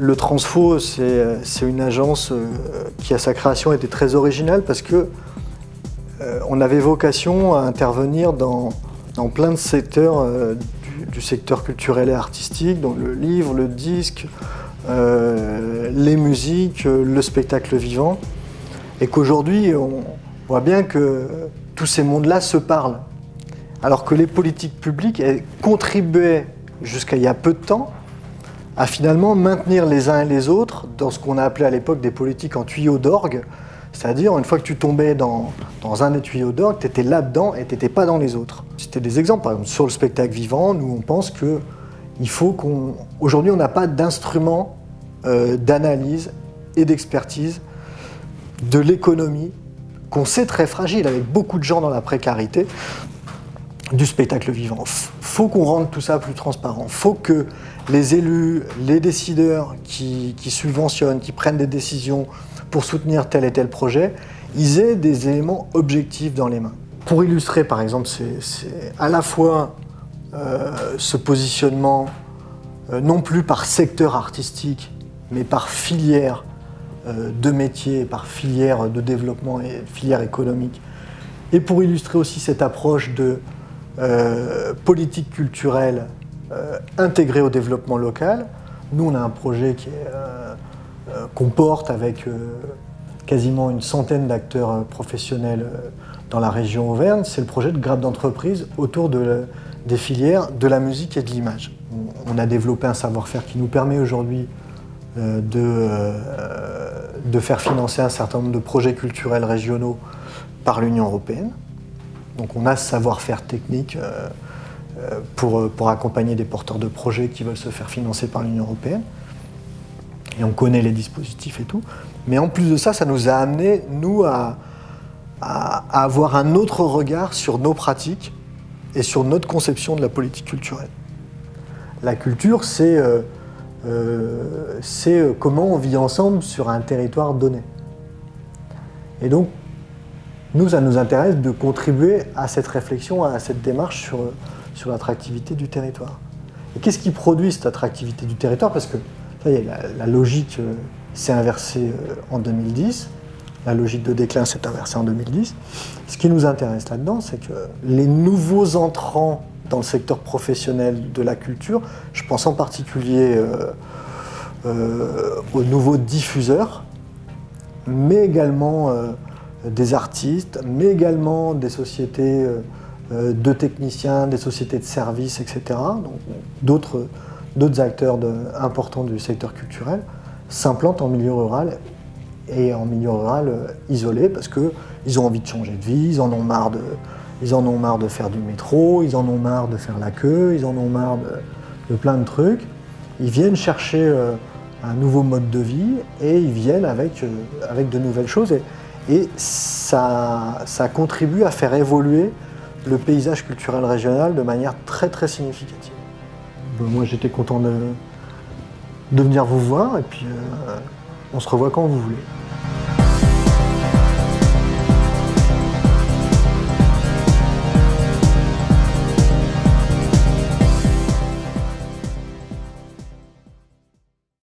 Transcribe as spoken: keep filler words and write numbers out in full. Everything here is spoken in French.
Le Transfo, c'est une agence qui, à sa création, était très originale parce que euh, on avait vocation à intervenir dans, dans plein de secteurs euh, du, du secteur culturel et artistique, donc le livre, le disque, euh, les musiques, le spectacle vivant, et qu'aujourd'hui, on voit bien que tous ces mondes-là se parlent, alors que les politiques publiques elles contribuaient jusqu'à il y a peu de temps à finalement maintenir les uns et les autres dans ce qu'on a appelé à l'époque des politiques en tuyaux d'orgue, c'est-à-dire une fois que tu tombais dans, dans un des tuyaux d'orgue, tu étais là-dedans et tu n'étais pas dans les autres. C'était des exemples, par exemple sur le spectacle vivant, nous on pense qu'il faut qu'on... Aujourd'hui on n'a pas d'instrument euh, d'analyse et d'expertise de l'économie, qu'on sait très fragile, avec beaucoup de gens dans la précarité, du spectacle vivant. Faut qu'on rende tout ça plus transparent. Faut que les élus, les décideurs qui, qui subventionnent, qui prennent des décisions pour soutenir tel et tel projet, ils aient des éléments objectifs dans les mains. Pour illustrer, par exemple, c'est à la fois euh, ce positionnement, euh, non plus par secteur artistique, mais par filière euh, de métier, par filière de développement et filière économique. Et pour illustrer aussi cette approche de Euh, politique culturelle euh, intégrée au développement local. Nous, on a un projet qui est, euh, euh, qu'on porte avec euh, quasiment une centaine d'acteurs euh, professionnels euh, dans la région Auvergne. C'est le projet de grappe d'entreprise autour de la, des filières de la musique et de l'image. On, on a développé un savoir-faire qui nous permet aujourd'hui euh, de, euh, de faire financer un certain nombre de projets culturels régionaux par l'Union européenne. Donc on a ce savoir-faire technique euh, pour, pour accompagner des porteurs de projets qui veulent se faire financer par l'Union européenne. Et on connaît les dispositifs et tout. Mais en plus de ça, ça nous a amené, nous, à, à, à avoir un autre regard sur nos pratiques et sur notre conception de la politique culturelle. La culture, c'est euh, euh, c'est comment on vit ensemble sur un territoire donné. Et donc, nous, ça nous intéresse de contribuer à cette réflexion, à cette démarche sur, sur l'attractivité du territoire. Et qu'est-ce qui produit cette attractivité du territoire? Parce que ça y est, la, la logique euh, s'est inversée euh, en deux mille dix, la logique de déclin s'est inversée en deux mille dix. Ce qui nous intéresse là-dedans, c'est que les nouveaux entrants dans le secteur professionnel de la culture, je pense en particulier euh, euh, aux nouveaux diffuseurs, mais également euh, des artistes, mais également des sociétés euh, de techniciens, des sociétés de services, et cetera. Donc d'autres d'autres acteurs de, importants du secteur culturel s'implantent en milieu rural et en milieu rural euh, isolé parce qu'ils ont envie de changer de vie, ils en ont marre de, ils en ont marre de faire du métro, ils en ont marre de faire la queue, ils en ont marre de, de plein de trucs. Ils viennent chercher euh, un nouveau mode de vie et ils viennent avec, euh, avec de nouvelles choses. Et, Et ça, ça contribue à faire évoluer le paysage culturel régional de manière très très significative. Moi j'étais content de, de venir vous voir et puis euh, on se revoit quand vous voulez.